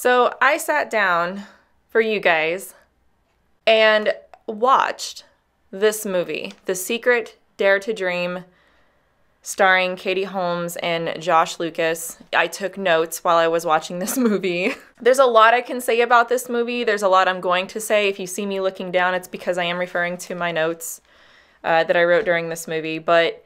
So I sat down for you guys and watched this movie, The Secret, Dare to Dream, starring Katie Holmes and Josh Lucas. I took notes while I was watching this movie. There's a lot I can say about this movie. There's a lot I'm going to say. If you see me looking down, it's because I am referring to my notes that I wrote during this movie. But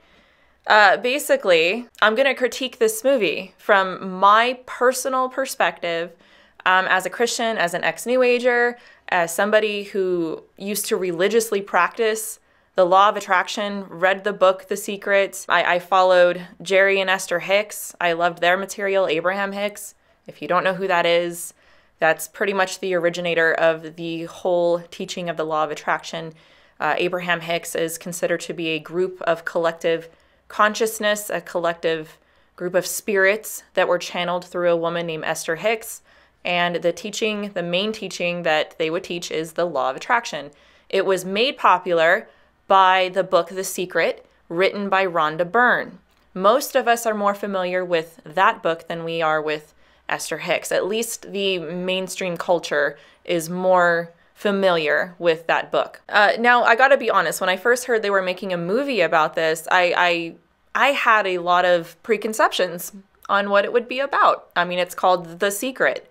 basically, I'm going to critique this movie from my personal perspective as a Christian, as an ex-New Ager, as somebody who used to religiously practice the law of attraction, read the book, The Secret. I followed Jerry and Esther Hicks. I loved their material, Abraham Hicks. If you don't know who that is, that's pretty much the originator of the whole teaching of the law of attraction. Abraham Hicks is considered to be a group of collective consciousness, a collective group of spirits that were channeled through a woman named Esther Hicks. And the main teaching that they would teach is the law of attraction. It was made popular by the book The Secret, written by Rhonda Byrne. Most of us are more familiar with that book than we are with Esther Hicks. At least the mainstream culture is more familiar with that book. Now, I gotta be honest, when I first heard they were making a movie about this, I had a lot of preconceptions on what it would be about. I mean, it's called The Secret.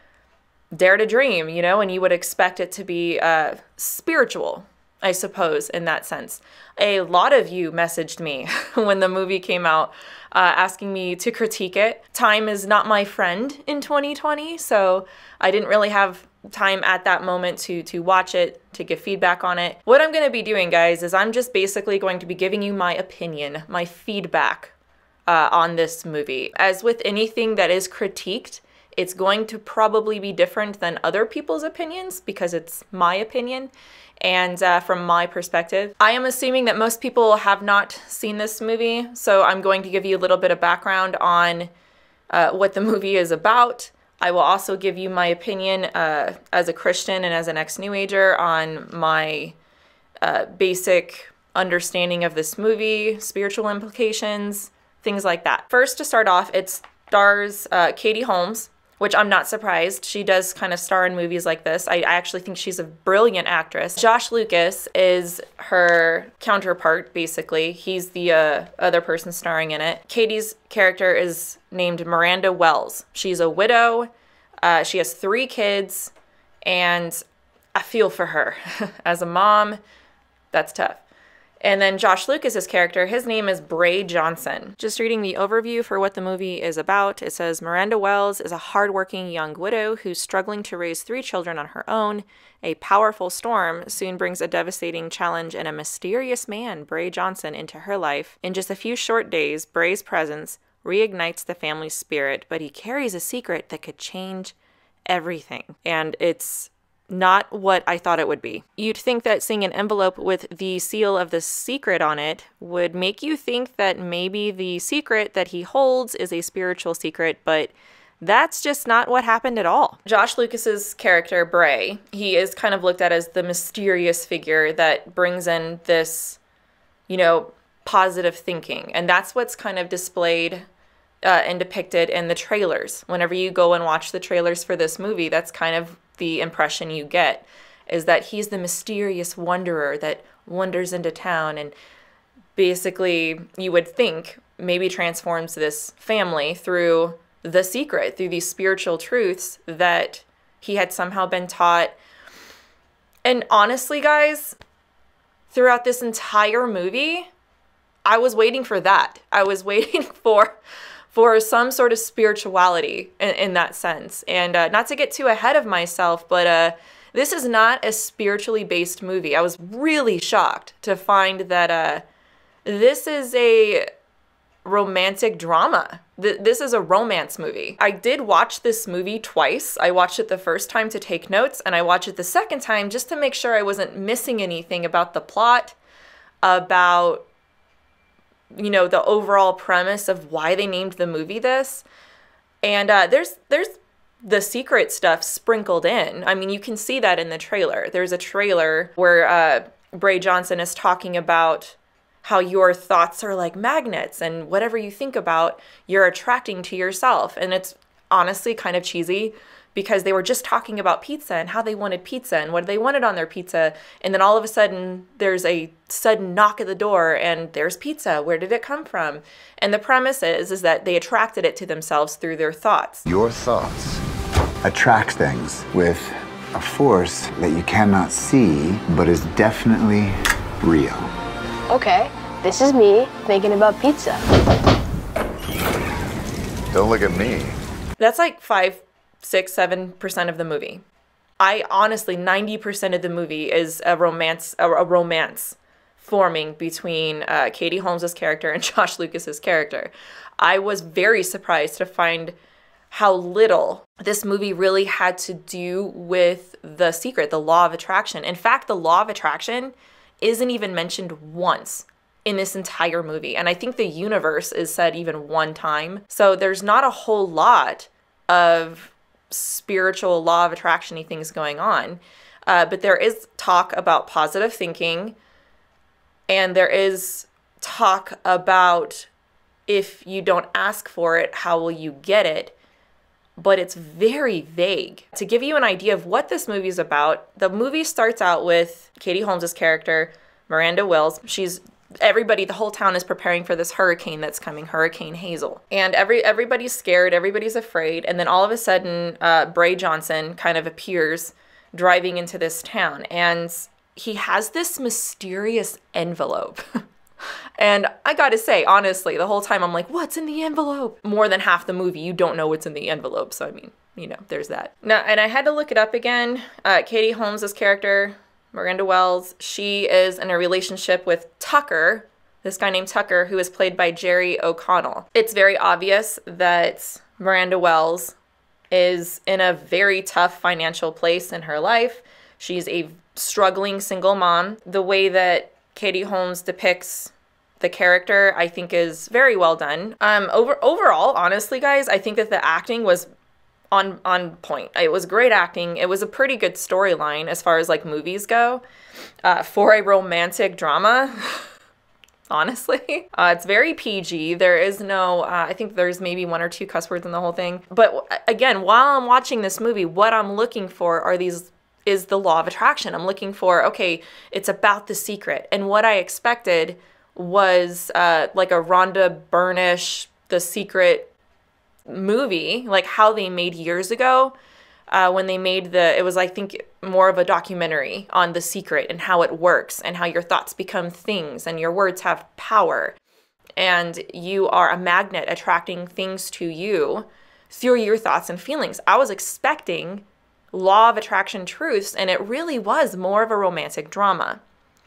Dare to dream, and you would expect it to be spiritual, I suppose, in that sense. A lot of you messaged me when the movie came out asking me to critique it. Time is not my friend in 2020, so I didn't really have time at that moment to watch it, to give feedback on it. What I'm going to be doing, guys, is I'm just basically going to be giving you my opinion, my feedback on this movie. As with anything that is critiqued, it's going to probably be different than other people's opinions because it's my opinion and from my perspective. I am assuming that most people have not seen this movie, so I'm going to give you a little bit of background on what the movie is about. I will also give you my opinion as a Christian and as an ex-New Ager on my basic understanding of this movie, spiritual implications, things like that. First, to start off, it stars Katie Holmes, which I'm not surprised. She does kind of star in movies like this. I actually think she's a brilliant actress. Josh Lucas is her counterpart, basically. He's the other person starring in it. Katie's character is named Miranda Wells. She's a widow. She has 3 kids, and I feel for her. As a mom, that's tough. And then Josh Lucas's character, his name is Bray Johnson. Just reading the overview for what the movie is about, it says Miranda Wells is a hardworking young widow who's struggling to raise 3 children on her own. A powerful storm soon brings a devastating challenge and a mysterious man, Bray Johnson, into her life. In just a few short days, Bray's presence reignites the family's spirit, but he carries a secret that could change everything. And it's not what I thought it would be. You'd think that seeing an envelope with the seal of The Secret on it would make you think that maybe the secret that he holds is a spiritual secret, but that's just not what happened at all. Josh Lucas's character, Bray, he is kind of looked at as the mysterious figure that brings in this, positive thinking. And that's what's kind of displayed and depicted in the trailers. Whenever you go and watch the trailers for this movie, that's kind of the impression you get, is that he's the mysterious wanderer that wanders into town and basically, you would think, maybe transforms this family through the secret, through these spiritual truths that he had somehow been taught. And honestly, guys, throughout this entire movie, I was waiting for that. I was waiting for some sort of spirituality in that sense. And not to get too ahead of myself, but this is not a spiritually based movie. I was really shocked to find that this is a romantic drama. This is a romance movie. I did watch this movie twice. I watched it the first time to take notes, and I watched it the second time just to make sure I wasn't missing anything about the plot, about the overall premise of why they named the movie this. And there's the secret stuff sprinkled in. I mean, you can see that in the trailer. There's a trailer where Bray Johnson is talking about how your thoughts are like magnets, and whatever you think about, you're attracting to yourself. And it's honestly kind of cheesy because they were just talking about pizza and how they wanted pizza and what they wanted on their pizza. And then all of a sudden, there's a sudden knock at the door and there's pizza. Where did it come from? And the premise is that they attracted it to themselves through their thoughts. Your thoughts attract things with a force that you cannot see, but is definitely real. Okay, this is me thinking about pizza. Don't look at me. That's like 5, 6, 7% of the movie. I honestly, 90% of the movie is a romance forming between Katie Holmes' character and Josh Lucas's character. I was very surprised to find how little this movie really had to do with The Secret, the law of attraction. In fact, the law of attraction isn't even mentioned once in this entire movie. And I think the universe is said even one time. So there's not a whole lot of spiritual law of attraction-y things going on. But there is talk about positive thinking. And there is talk about if you don't ask for it, how will you get it? But it's very vague. To give you an idea of what this movie is about, the movie starts out with Katie Holmes' character, Miranda Wells. The whole town is preparing for this hurricane that's coming, Hurricane Hazel. And everybody's scared, everybody's afraid, and then all of a sudden, Bray Johnson kind of appears driving into this town, and he has this mysterious envelope. And I gotta say, honestly, the whole time I'm like, what's in the envelope? More than half the movie, you don't know what's in the envelope. So, I mean, there's that. Now, and I had to look it up again. Katie Holmes' character, Miranda Wells, she is in a relationship with Tucker, this guy named Tucker, who is played by Jerry O'Connell. It's very obvious that Miranda Wells is in a very tough financial place in her life. She's a struggling single mom. The way that Katie Holmes depicts the character, I think, is very well done. Overall, honestly, guys, I think that the acting was on point. It was great acting. It was a pretty good storyline as far as like movies go for a romantic drama. Honestly, it's very PG. There is no, I think there's maybe 1 or 2 cuss words in the whole thing. But again, while I'm watching this movie, what I'm looking for is the law of attraction. I'm looking for, okay, it's about The Secret. And what I expected was like a Rhonda Byrne-ish The Secret movie, like how they made years ago when they made it was, I think, more of a documentary on The Secret and how it works and how your thoughts become things and your words have power. And you are a magnet attracting things to you through your thoughts and feelings. I was expecting law of attraction truths, and it really was more of a romantic drama.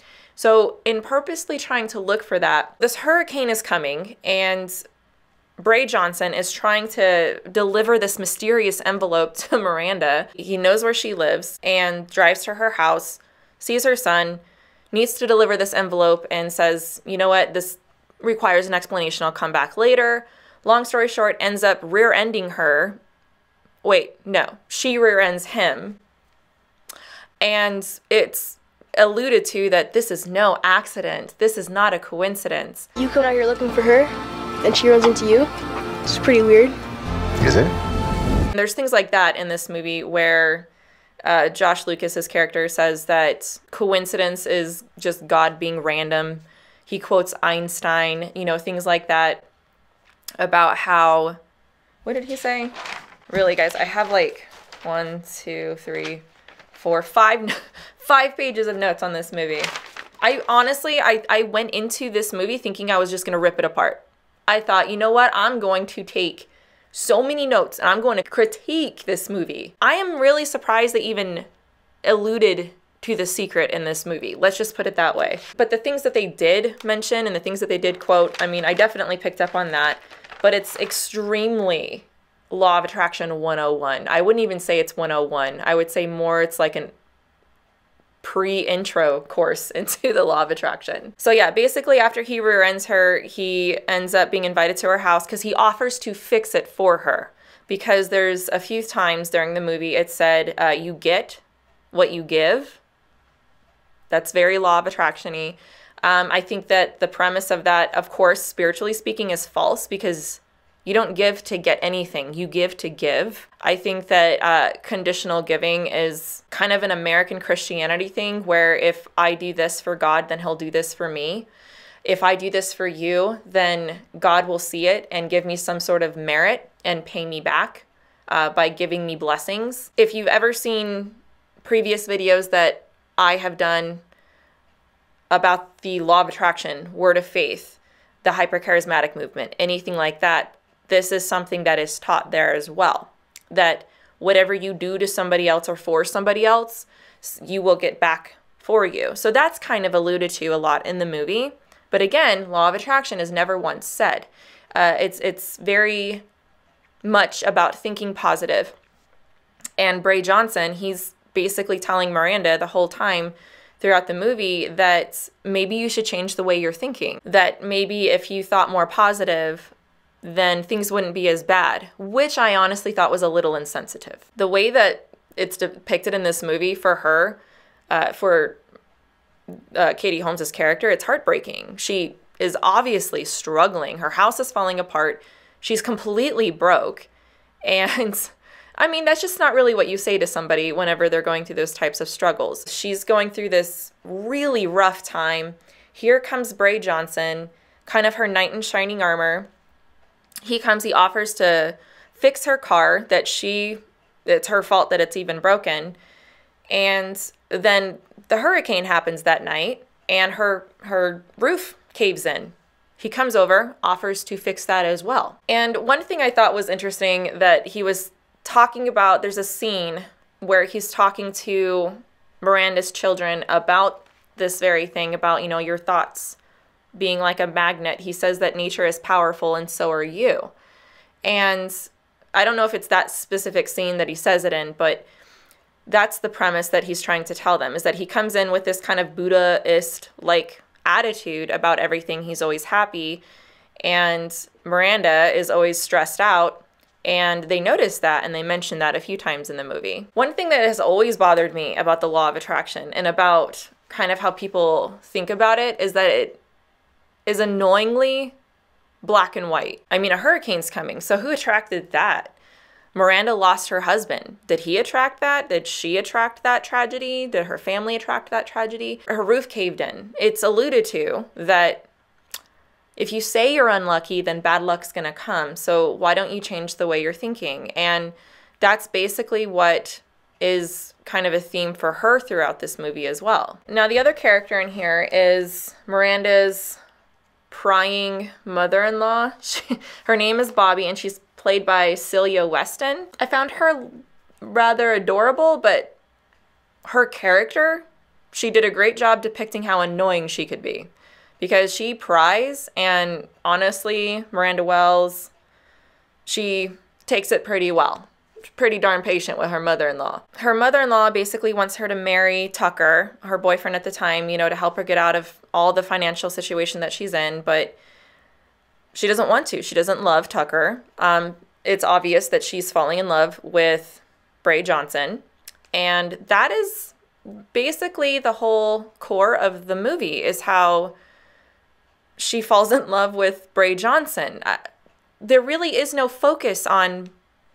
So in purposely trying to look for that, this hurricane is coming, and Bray Johnson is trying to deliver this mysterious envelope to Miranda. He knows where she lives and drives to her house, sees her son, needs to deliver this envelope, and says, you know what, this requires an explanation. I'll come back later. Long story short, ends up rear-ending her. Wait, no, she rear-ends him. And it's alluded to that this is no accident. This is not a coincidence. You come out here looking for her, and she runs into you. It's pretty weird. Is it? There's things like that in this movie where Josh Lucas's character says that coincidence is just God being random. He quotes Einstein, things like that about how, what did he say? Really, guys, I have like 1, 2, 3, 4, 5 pages of notes on this movie. I went into this movie thinking I was just going to rip it apart. I thought, you know what? I'm going to take so many notes and I'm going to critique this movie. I am really surprised they even alluded to The Secret in this movie. Let's just put it that way. But the things that they did mention and the things that they did quote, I mean, I definitely picked up on that, but it's extremely Law of Attraction 101. I wouldn't even say it's 101. I would say more it's like an pre-intro course into the law of attraction. So yeah, basically after he rear-ends her, he ends up being invited to her house because he offers to fix it for her. Because there's a few times during the movie it said, you get what you give. That's very law of attraction-y. I think that the premise of that, of course, spiritually speaking, is false because You don't give to get anything. You give to give. I think that conditional giving is kind of an American Christianity thing where if I do this for God, then he'll do this for me. If I do this for you, then God will see it and give me some sort of merit and pay me back by giving me blessings. If you've ever seen previous videos that I have done about the law of attraction, word of faith, the hypercharismatic movement, anything like that, this is something that is taught there as well. That whatever you do to somebody else or for somebody else, you will get back for you. So that's kind of alluded to a lot in the movie. But again, law of attraction is never once said. It's very much about thinking positive. And Bray Johnson, he's basically telling Miranda the whole time throughout the movie that maybe you should change the way you're thinking. That maybe if you thought more positive, then things wouldn't be as bad, which I honestly thought was a little insensitive. The way that it's depicted in this movie for her, for Katie Holmes' character, it's heartbreaking. She is obviously struggling. Her house is falling apart. She's completely broke. And I mean, that's just not really what you say to somebody whenever they're going through those types of struggles. She's going through this really rough time. Here comes Bray Johnson, kind of her knight in shining armor. He comes, he offers to fix her car, that it's her fault that it's even broken. And then the hurricane happens that night and her roof caves in. He comes over, offers to fix that as well. And one thing I thought was interesting that he was talking about, there's a scene where he's talking to Miranda's children about this very thing, about, you know, your thoughts being like a magnet. He says that nature is powerful and so are you. And I don't know if it's that specific scene that he says it in, but that's the premise that he's trying to tell them, is that he comes in with this kind of Buddhist-like attitude about everything. He's always happy, and Miranda is always stressed out, and they notice that, and they mention that a few times in the movie. One thing that has always bothered me about the law of attraction and about kind of how people think about it is that it is annoyingly black and white. I mean, a hurricane's coming, so who attracted that? Miranda lost her husband. Did he attract that? Did she attract that tragedy? Did her family attract that tragedy? Her roof caved in. It's alluded to that if you say you're unlucky, then bad luck's gonna come. So why don't you change the way you're thinking? And that's basically what is kind of a theme for her throughout this movie as well. Now, the other character in here is Miranda's prying mother-in-law. Her name is Bobby, and she's played by Celia Weston. I found her rather adorable, but her character, she did a great job depicting how annoying she could be, because she pries, and honestly, Miranda Wells, she takes it pretty well. Pretty darn patient with her mother-in-law. Her mother-in-law basically wants her to marry Tucker, her boyfriend at the time, you know, to help her get out of all the financial situation that she's in, but she doesn't want to. She doesn't love Tucker. It's obvious that she's falling in love with Bray Johnson, and that is basically the whole core of the movie, is how she falls in love with Bray Johnson. There really is no focus on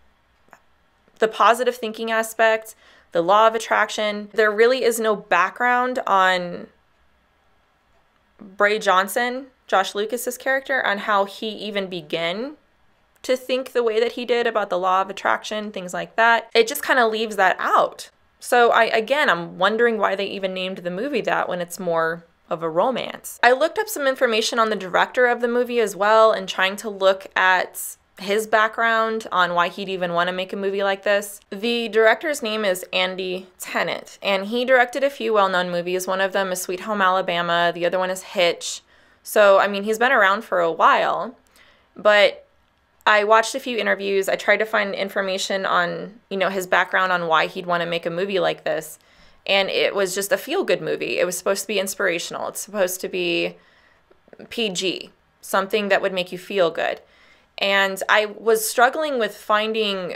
the positive thinking aspect, the law of attraction. There really is no background on Bray Johnson, Josh Lucas's character, on how he even began to think the way that he did about the law of attraction, things like that. It just kind of leaves that out. So I'm wondering why they even named the movie that when it's more of a romance. I looked up some information on the director of the movie as well, and trying to look at his background on why he'd even want to make a movie like this. The director's name is Andy Tennant, and he directed a few well-known movies. One of them is Sweet Home Alabama. The other one is Hitch. So, I mean, he's been around for a while, but I watched a few interviews. I tried to find information on, you know, his background on why he'd want to make a movie like this. And it was just a feel-good movie. It was supposed to be inspirational. It's supposed to be PG, something that would make you feel good. And I was struggling with finding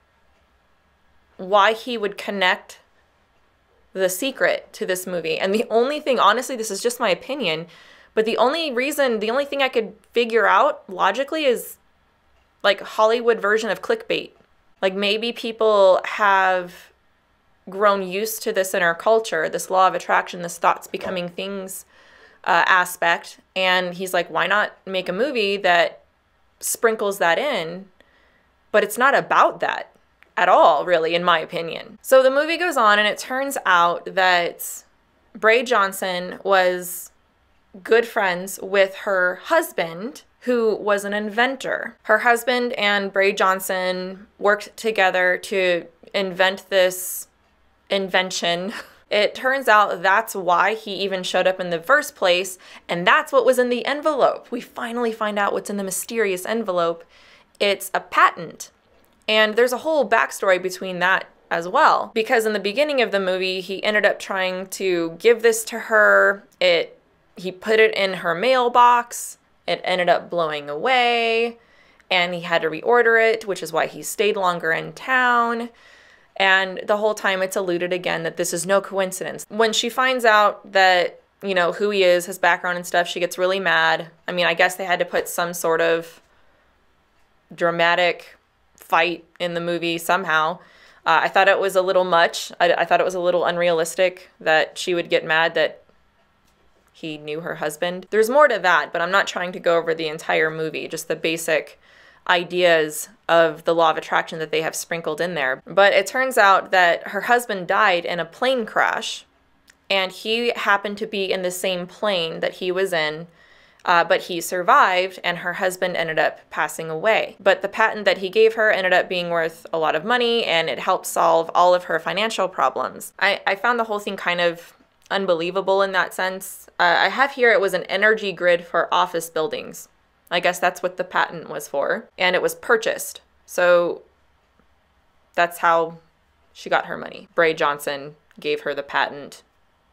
why he would connect The Secret to this movie. And the only thing, honestly, this is just my opinion, but the only thing I could figure out logically is like Hollywood version of clickbait. Like maybe people have grown used to this in our culture, this law of attraction, this thoughts becoming things aspect. And he's like, why not make a movie that sprinkles that in? But it's not about that at all, really, in my opinion. So the movie goes on, and it turns out that Bray Johnson was good friends with her husband, who was an inventor. Her husband and Bray Johnson worked together to invent this invention. It turns out that's why he even showed up in the first place, and that's what was in the envelope. We finally find out what's in the mysterious envelope. It's a patent. And there's a whole backstory between that as well. Because in the beginning of the movie, he ended up trying to give this to her. He put it in her mailbox. It ended up blowing away, and he had to reorder it, which is why he stayed longer in town. And the whole time it's alluded again that this is no coincidence. When she finds out that, you know, who he is, his background and stuff, she gets really mad. I mean, I guess they had to put some sort of dramatic fight in the movie somehow. I thought it was a little much. I thought it was a little unrealistic that she would get mad that he knew her husband. There's more to that, but I'm not trying to go over the entire movie, just the basic ideas of the law of attraction that they have sprinkled in there. But it turns out that her husband died in a plane crash, and he happened to be in the same plane that he was in, but he survived, and her husband ended up passing away. But the patent that he gave her ended up being worth a lot of money, and it helped solve all of her financial problems. I found the whole thing kind of unbelievable in that sense. I have here it was an energy grid for office buildings. I guess that's what the patent was for. And it was purchased. So that's how she got her money. Bray Johnson gave her the patent.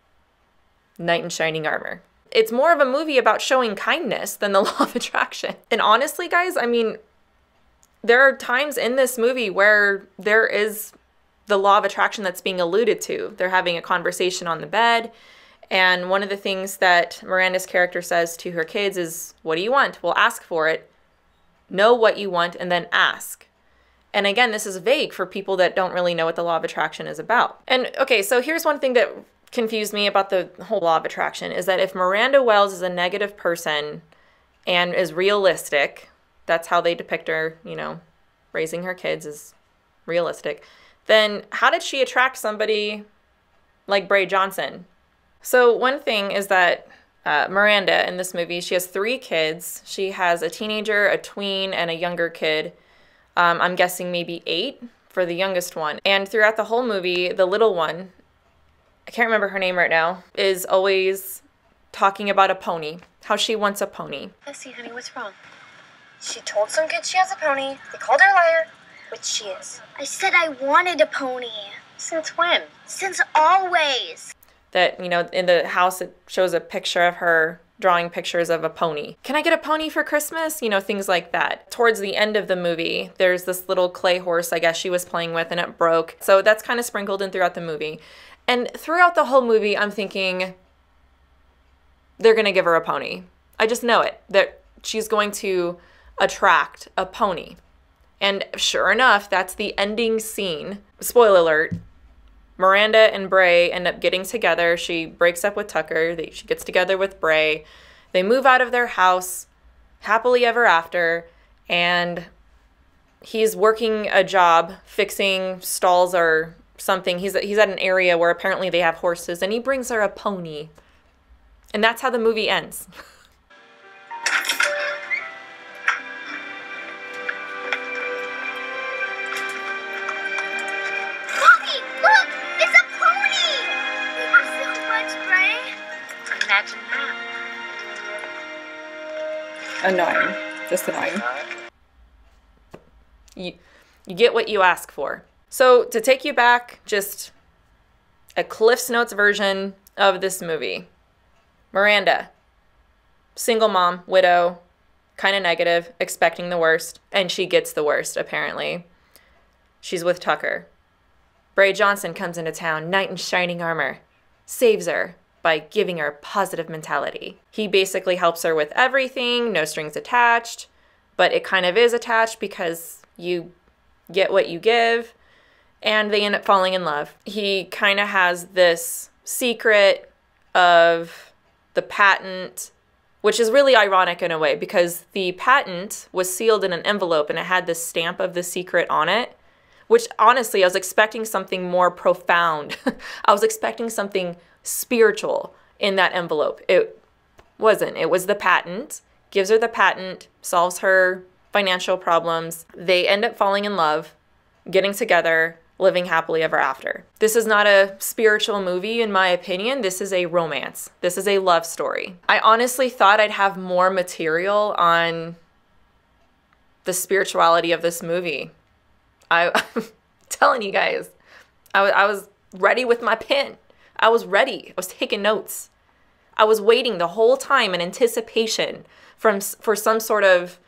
Knight in shining armor. It's more of a movie about showing kindness than the law of attraction. And honestly, guys, I mean, there are times in this movie where there is the law of attraction that's being alluded to. They're having a conversation on the bed, and one of the things that Miranda's character says to her kids is, what do you want? Well, ask for it. Know what you want, and then ask. And again, this is vague for people that don't really know what the law of attraction is about. And okay, so here's one thing that confused me about the whole law of attraction is that if Miranda Wells is a negative person and is realistic, that's how they depict her, you know, raising her kids is realistic, then how did she attract somebody like Bray Johnson? So one thing is that Miranda in this movie, she has 3 kids. She has a teenager, a tween, and a younger kid. I'm guessing maybe 8 for the youngest one. And throughout the whole movie, the little one, I can't remember her name right now, is always talking about a pony, how she wants a pony. Bessie, honey, what's wrong? She told some kids she has a pony. They called her a liar, which she is. I said I wanted a pony. Since when? Since always. That, you know, in the house it shows a picture of her drawing pictures of a pony. Can I get a pony for Christmas? You know, things like that. Towards the end of the movie, there's this little clay horse, I guess she was playing with, and it broke. So that's kind of sprinkled in throughout the movie. And throughout the whole movie, I'm thinking they're going to give her a pony. I just know it, that she's going to attract a pony. And sure enough, that's the ending scene. Spoiler alert. Miranda and Bray end up getting together. She breaks up with Tucker. She gets together with Bray. They move out of their house happily ever after. And he's working a job fixing stalls or something. He's at an area where apparently they have horses. And he brings her a pony. And that's how the movie ends. Imagine that. Annoying. Just annoying. You get what you ask for. So to take you back, just a Cliff's Notes version of this movie. Miranda, single mom, widow, kind of negative, expecting the worst, and she gets the worst, apparently. She's with Tucker. Bray Johnson comes into town, knight in shining armor, saves her by giving her a positive mentality. He basically helps her with everything, no strings attached, but it kind of is attached because you get what you give, and they end up falling in love. He kind of has this secret of the patent, which is really ironic in a way because the patent was sealed in an envelope and it had this stamp of the secret on it, which honestly, I was expecting something more profound. I was expecting something spiritual in that envelope. It wasn't. It was the patent, gives her the patent, solves her financial problems. They end up falling in love, getting together, living happily ever after. This is not a spiritual movie, in my opinion. This is a romance. This is a love story. I honestly thought I'd have more material on the spirituality of this movie. I'm telling you guys, I was ready with my pen. I was ready. I was taking notes. I was waiting the whole time in anticipation for some sort of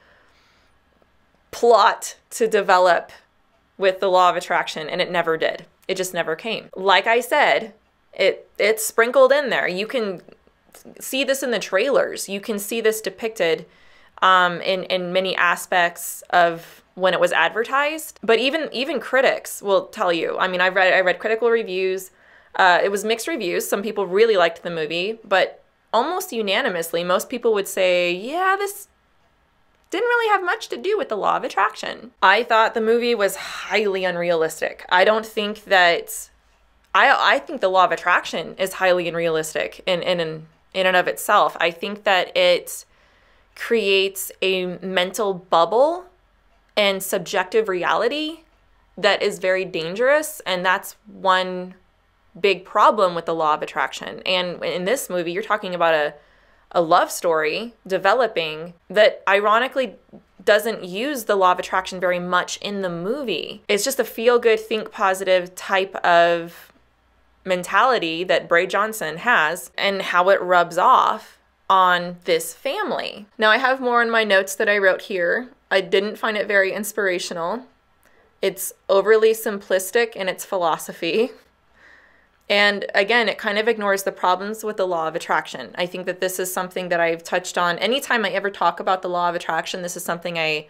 plot to develop with the law of attraction, and it never did. It just never came. Like I said, it's sprinkled in there. You can see this in the trailers. You can see this depicted in many aspects of when it was advertised. But even critics will tell you. I mean, I read critical reviews. It was mixed reviews. Some people really liked the movie, but almost unanimously, most people would say, yeah, this didn't really have much to do with the law of attraction. I thought the movie was highly unrealistic. I don't think that, I think the law of attraction is highly unrealistic in and of itself. I think that it creates a mental bubble and subjective reality that is very dangerous, and that's one big problem with the law of attraction. And in this movie, you're talking about a love story developing that ironically doesn't use the law of attraction very much in the movie. It's just a feel-good, think positive type of mentality that Bray Johnson has and how it rubs off on this family. Now, I have more in my notes that I wrote here. I didn't find it very inspirational. It's overly simplistic in its philosophy. And again, it kind of ignores the problems with the law of attraction. I think that this is something that I've touched on. Anytime I ever talk about the law of attraction, this is something I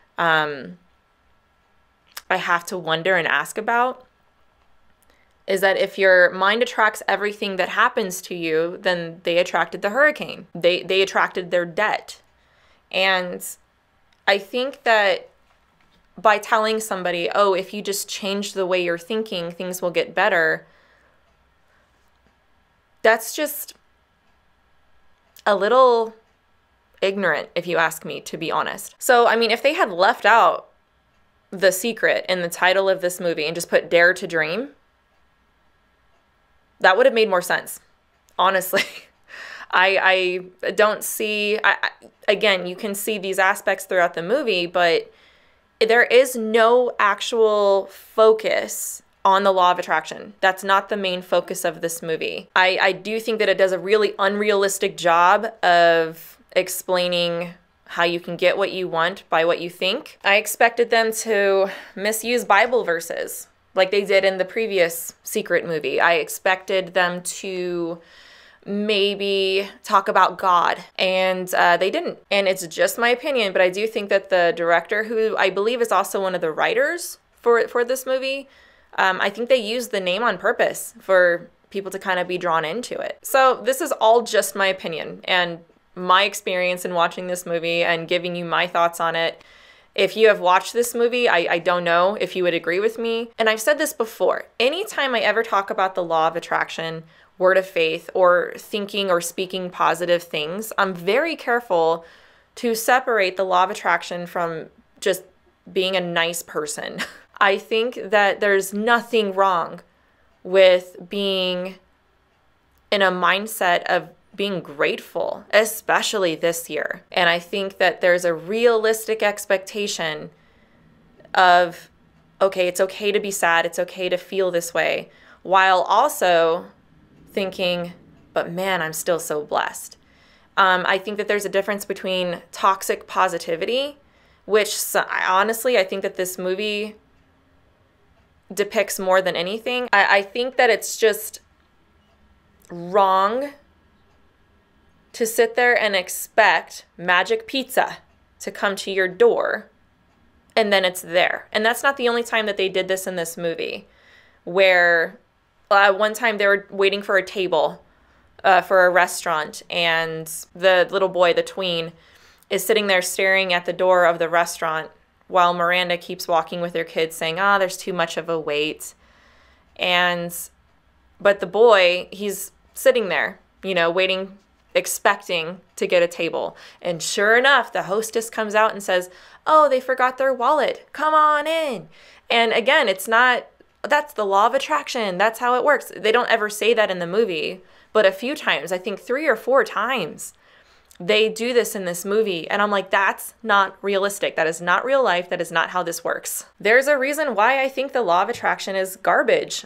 have to wonder and ask about. Is that if your mind attracts everything that happens to you, then they attracted the hurricane. They attracted their debt. And I think that by telling somebody, oh, if you just change the way you're thinking, things will get better, that's just a little ignorant, if you ask me, to be honest. So, I mean, if they had left out the secret in the title of this movie and just put Dare to Dream, that would have made more sense, honestly. I don't see, again, you can see these aspects throughout the movie, but there is no actual focus on the law of attraction. That's not the main focus of this movie. I do think that it does a really unrealistic job of explaining how you can get what you want by what you think. I expected them to misuse Bible verses like they did in the previous Secret movie. I expected them to maybe talk about God, and they didn't. And it's just my opinion, but I do think that the director, who I believe is also one of the writers for this movie, I think they used the name on purpose for people to kind of be drawn into it. So this is all just my opinion and my experience in watching this movie and giving you my thoughts on it. If you have watched this movie, I don't know if you would agree with me. And I've said this before. Anytime I ever talk about the law of attraction, word of faith, or thinking or speaking positive things, I'm very careful to separate the law of attraction from just being a nice person. I think that there's nothing wrong with being in a mindset of being grateful, especially this year. And I think that there's a realistic expectation of, okay, it's okay to be sad, it's okay to feel this way, while also thinking, but man, I'm still so blessed. I think that there's a difference between toxic positivity, which honestly, I think that this movie depicts more than anything. I think that it's just wrong to sit there and expect magic pizza to come to your door, and then it's there. And that's not the only time that they did this in this movie, where one time they were waiting for a table for a restaurant, and the little boy, the tween, is sitting there staring at the door of the restaurant while Miranda keeps walking with her kids saying, there's too much of a wait. But the boy, he's sitting there, waiting, expecting to get a table. And sure enough, the hostess comes out and says, oh, they forgot their wallet. Come on in. And again, that's the law of attraction. That's how it works. They don't ever say that in the movie, but a few times, I think 3 or 4 times, they do this in this movie. And I'm like, that's not realistic. That is not real life. That is not how this works. There's a reason why I think the law of attraction is garbage.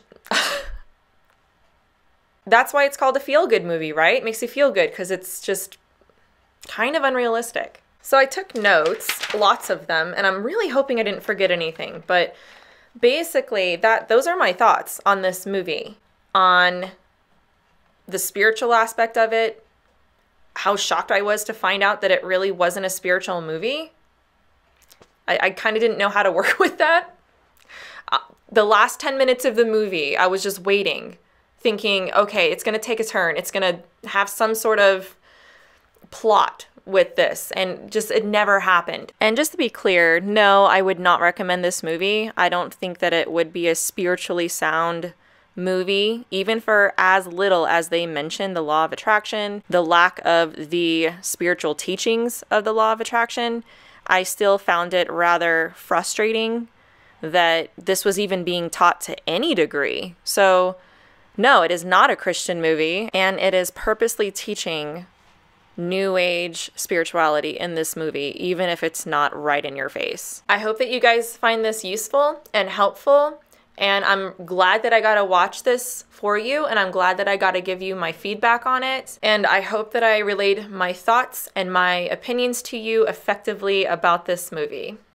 That's why it's called a feel-good movie, right? It makes you feel good because it's just kind of unrealistic. So I took notes, lots of them, and I'm really hoping I didn't forget anything. But basically, those are my thoughts on this movie, on the spiritual aspect of it, how shocked I was to find out that it really wasn't a spiritual movie. I kind of didn't know how to work with that. The last 10 minutes of the movie, I was just waiting, thinking, okay, it's going to take a turn. It's going to have some sort of plot with this, and just it never happened. And just to be clear, no, I would not recommend this movie. I don't think that it would be a spiritually sound movie, even for as little as they mention the law of attraction, the lack of the spiritual teachings of the law of attraction. I still found it rather frustrating that this was even being taught to any degree. So no, it is not a Christian movie, and it is purposely teaching New Age spirituality in this movie, even if it's not right in your face. I hope that you guys find this useful and helpful, and I'm glad that I got to watch this for you, and I'm glad that I got to give you my feedback on it, and I hope that I relayed my thoughts and my opinions to you effectively about this movie.